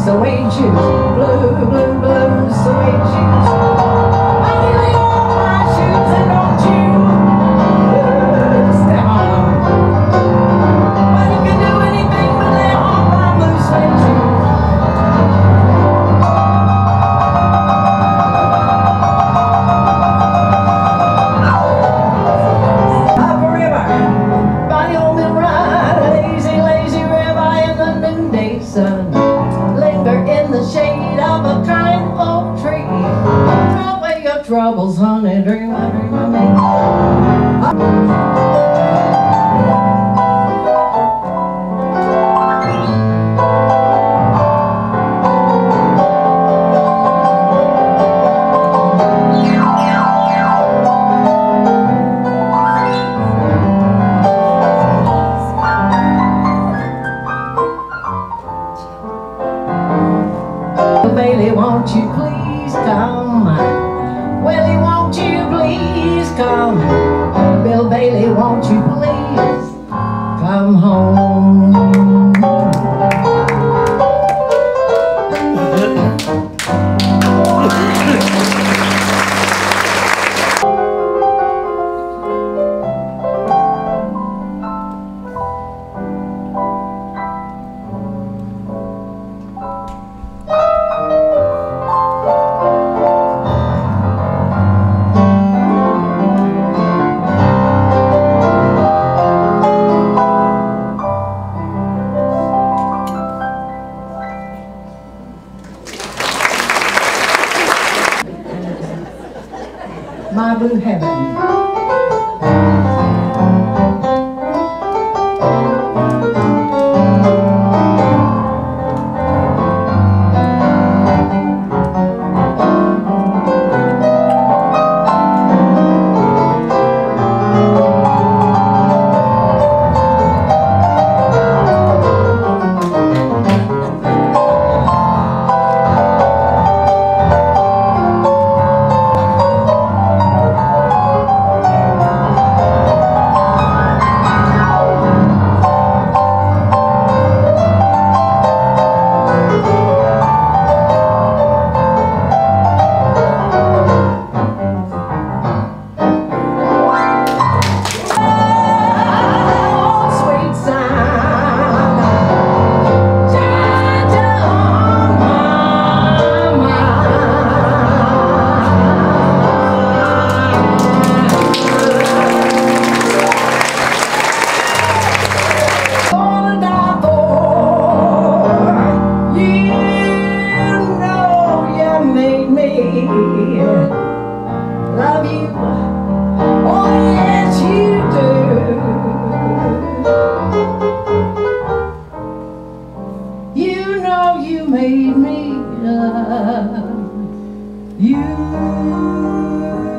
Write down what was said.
suede shoes, blue, blue, blue suede shoes. I really want my shoes, and don't you step on them. Well, you can do anything but lay on my blue suede shoes. Up a river, by the old mill ride, a lazy, lazy river in the noonday sun. Linger in the shade of a kind oak tree. Throw away your troubles, honey, dream of me. Bailey, won't you please come? Willie, won't you please come? Bill Bailey, won't you please come home? My blue heaven. Love you, oh yes you do. You know you made me love you.